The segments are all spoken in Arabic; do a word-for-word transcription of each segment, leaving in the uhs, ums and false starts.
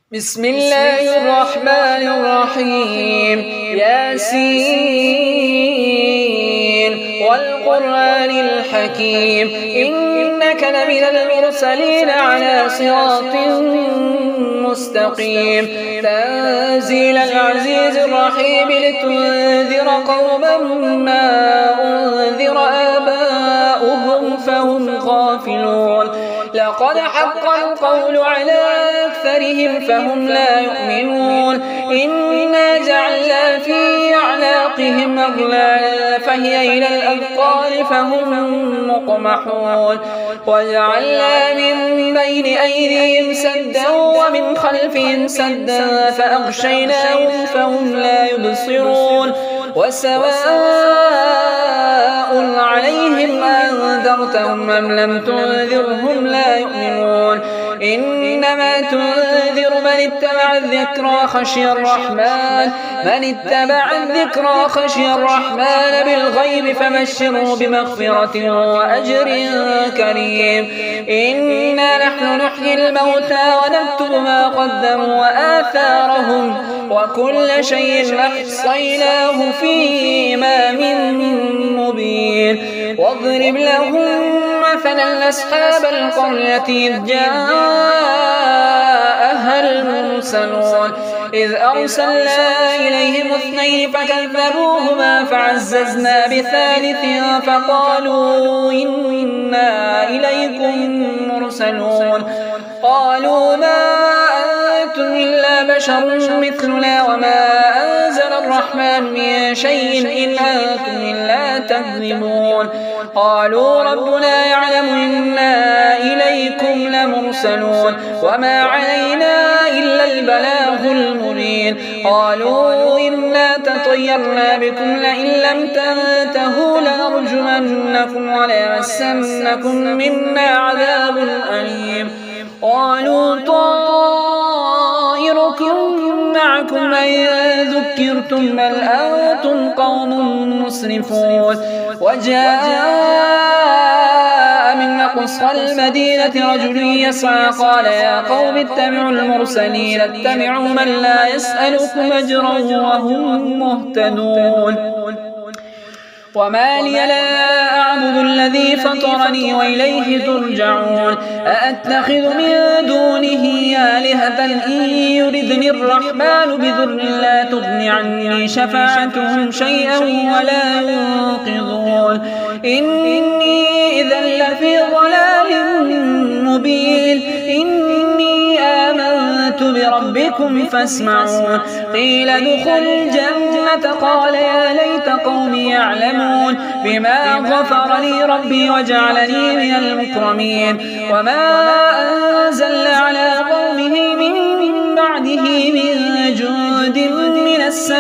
بسم الله الرحمن الرحيم. ياسين والقرآن الحكيم إنك لمن المرسلين على صراط مستقيم. تنزيل العزيز الرحيم لتنذر قوما ما أنذر آباؤهم فهم غافلون. لقد حق القول على أكثرهم فهم لا يؤمنون. إنا جعلنا في أعناقهم أغلالا فهي إلى الأذقان فهم مقمحون. وجعلنا من بين أيديهم سدا ومن خلفهم سدا فأغشيناهم فهم لا يبصرون. وسواء عليهم أنذرتهم أم لم تنذرهم لا يؤمنون. إنما تنذر من اتبع الذكرى خشي الرحمن من اتبع الذكرى خشي الرحمن بالغيب فبشره بمغفرة وأجر كريم. إنا نحن نحيي الموتى ونكتب ما قدموا وآثارهم وكل شيء أحصيناه في إمام مبين. واضرب لهم مثلا أصحاب القرية إذ جاءها المرسلون إذ أرسلنا إليهم اثنين فكذبوهما فعززنا بثالث فقالوا إنا إليكم مرسلون. قالوا ما أنتم إلا بشر مثلنا وما أنزل الرحمن من شيء إن أنتم إلا تكذبون. قالوا ربنا يعلم إنا إليكم لمرسلون وما علينا إلا البلاغ المبين. قالوا إنا تطيرنا بكم لئن لم تنتهوا لنرجمنكم وليمسنكم منا عذاب أليم. قالوا طائركم معكم أن ذكرتم بل أنتم قوم مسرفون. وجاء من أقصى المدينة رجل يسعى قال يا قوم اتبعوا المرسلين اتبعوا من لا يسألكم أجرا وهم مهتدون. وما لي لا أعبد الذي فطرني وإليه ترجعون. أأتخذ من دونه آلهة إن يردني الرحمن بضر لا تغن عني شفاعتهم شيئا ولا ينقذون. إني إذا لفي ضلال مبين. إني آمنت بربكم فاسمعون. قيل ادخل الجنة قال يا ليت قومي يعلمون بما غفر لي ربي وجعلني من المكرمين. وما أنزلنا على قومه من بعده من جند من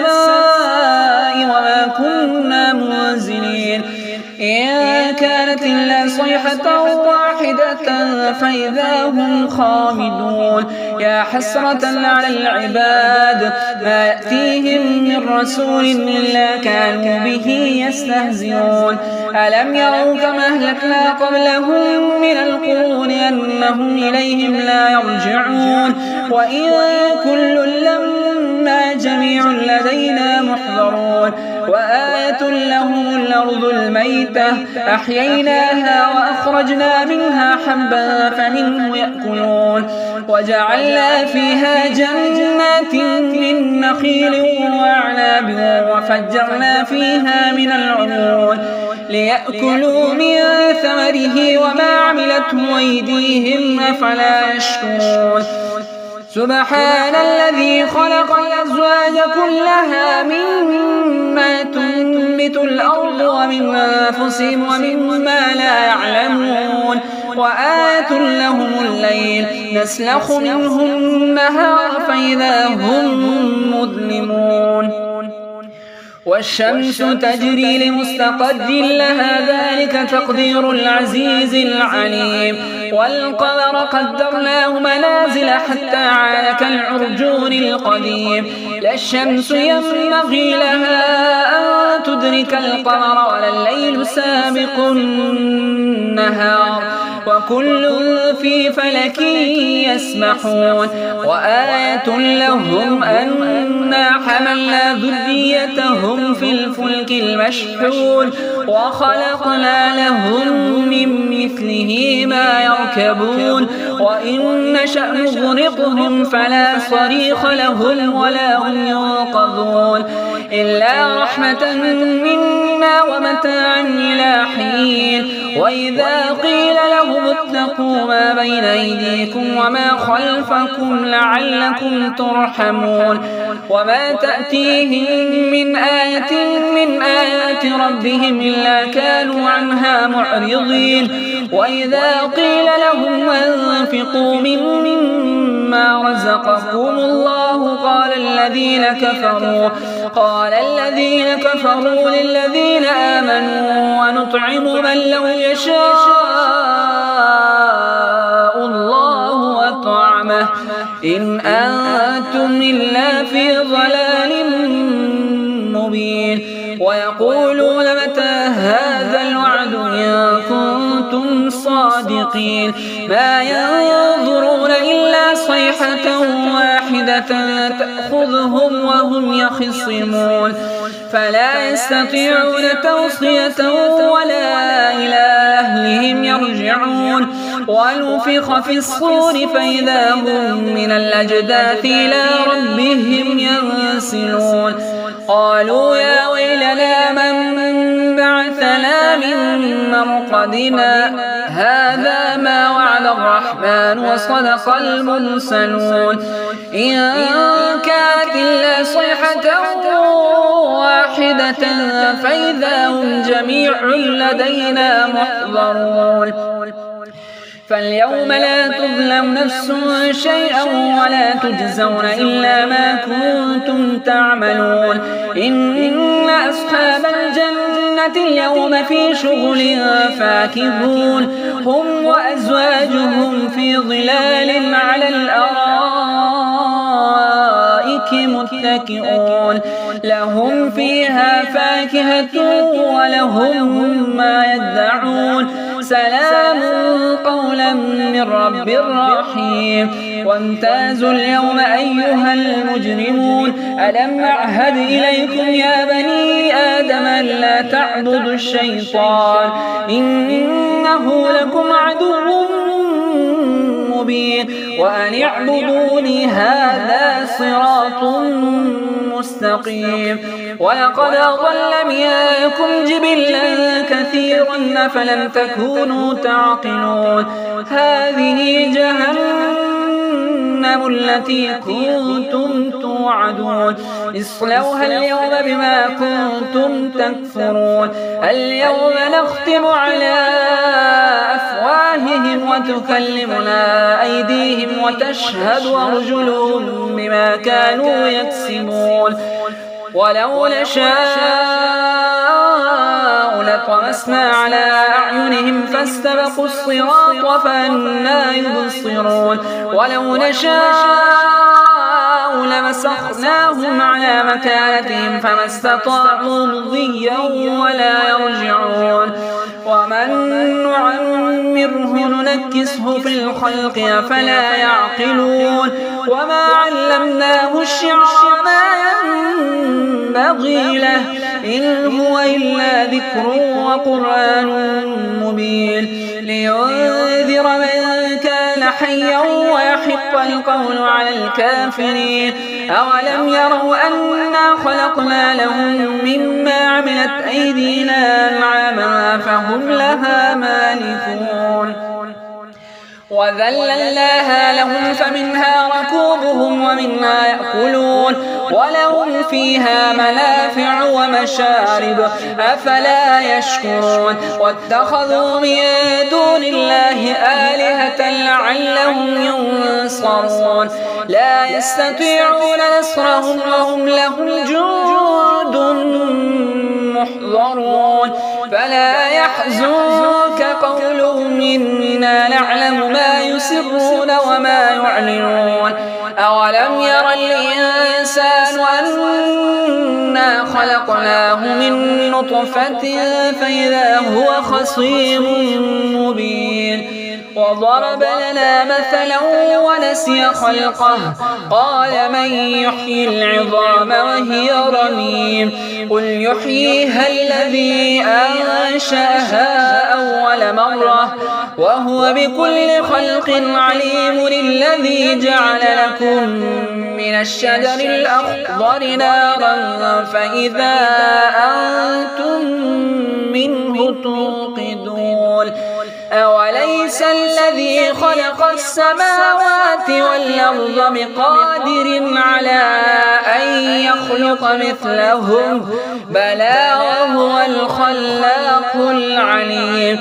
السماء وما كنا منزلين. إن كانت إلا صيحة واحدة فإذا هم خامدون. يا حسرة على العباد ما يأتيهم من رسول إلا كانوا به يستهزئون. ألم يروا كما أهلكنا قبلهم من القرون أنهم إليهم لا يرجعون. وإن كل لما جميع لدينا محضرون. وآية لهم الأرض الميتة أحييناها وأخرجنا منها حبا فمنه يأكلون. وجعلنا فيها جنات من نخيل وأعناب وفجرنا فيها من العيون ليأكلوا من ثمره وما عملته أيديهم أفلا يشكرون. سبحان الذي خلق الأزواج كلها مما تنبت الأرض ومن أنفسهم ومما لا يعلمون. وآية لهم الليل نسلخ منه النهار فإذا هم مظلمون. والشمس تجري لمستقر لها ذلك تقدير العزيز العليم والقمر قدرناه منازل حتى عاد كالعرجون القديم لا الشمس ينبغي لها أن تدرك القمر ولا الليل سابق النهار وكل في فلك يسبحون وآية لهم أنا حملنا ذريتهم في الفلك المشحون وخلقنا لهم من مثله ما يركبون وإن نشأ نغرقهم فلا صريخ لهم ولا هم ينقذون إلا رحمة منا ومتاعا إلى حين وإذا قيل لهم اتقوا ما بين أيديكم وما خلفكم لعلكم ترحمون وما تأتيهم من آية من آيات ربهم إلا كانوا عنها معرضين وإذا قيل لهم أنفقوا مما رزقكم الله قال الذين كفروا قال الذين كفروا للذين آمنوا ونطعم من لو يشاء الله أطعمه إن أنتم إلا في ضلال مبين ويقولون متى هذا الوعد إن كنتم صادقين ما ينظرون إلا صيحة واحدة تأخذهم وهم يخصمون فلا يستطيعون توصية ولا إلى أهلهم يرجعون ونفخ في الصور فإذا هم من الأجداث إلى ربهم ينسلون قالوا يا ويلنا من بعثنا من مرقدنا هذا ما وعد الرحمن وصدق المرسلون إن كانت إلا صيحة واحدة فإذا هم جميع لدينا محضرون فاليوم لا تظلم نفس شيئا ولا تجزون إلا ما كنتم تعملون إن أصحاب الجنة اليوم في شغل فاكهون هم وأزواجهم في ظلال على الأرائك متكئون لهم فيها فاكهة ولهم ما يدعون سلام قولا من رب رحيم وامتازوا اليوم أيها المجرمون ألم أعهد إليكم يا بني آدم ألا تعبدوا الشيطان إنه لكم عدو مبين وأن اعبدوني هذا صراط مستقيم ولقد أضل منكم جبلا كثيرا فلم تكونوا تعقلون هذه جهنم التي كنتم توعدون اصلوها اليوم بما كنتم تكفرون اليوم نختم على أفواههم وتكلمنا أيديهم وتشهد أرجلهم بما كانوا يكسبون ولو نشاء لطمسنا على أعينهم فاستبقوا الصراط فأنى يبصرون ولو نشاء لمسخناهم على مكانتهم فما استطاعوا مضيا ولا يرجعون ومن نعمره ننكسه في الخلق أفلا يعقلون وما علمناه الشعر ما ينبغي له إن هو إلا ذكر وقرآن مبين لينذر من كان حيا ويحق القول على الكافرين أولم يروا أنا خلقنا لهم مما عملت أيدينا أنعاما فهم لها مالكون وذللناها لهم فمنها ركوبهم ومنها يأكلون ولهم فيها منافع ومشارب أفلا يشكرون واتخذوا من دون الله آلهة لعلهم ينصرون لا يستطيعون نصرهم وهم لهم جند محضرون فلا يحزنك قولهم إنا نعلم ما يسرون وما يعلنون أولم ير الإنسان أنا خلقناه من نطفة فإذا هو خصيم مبين وضرب لنا مثلا ونسي خلقه قال من يحيي العظام وهي رميم قل يحييها الذي أنشأها أول مرة وهو بكل خلق عليم الذي جعل لكم من الشجر الأخضر نارا فإذا أنتم منه توقدون أوليس الذي خلق السماوات والأرض بقادر على أن يخلق مثلهم بلى وهو الخلاق العليم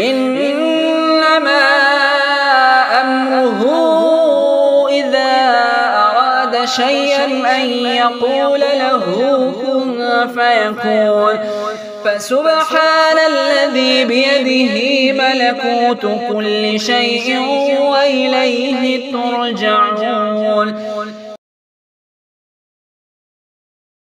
إنما أمره إذا أراد شيئا أن يقول له كن فيكون فسبحان الذي بيده ملكوت كل شيء وإليه ترجعون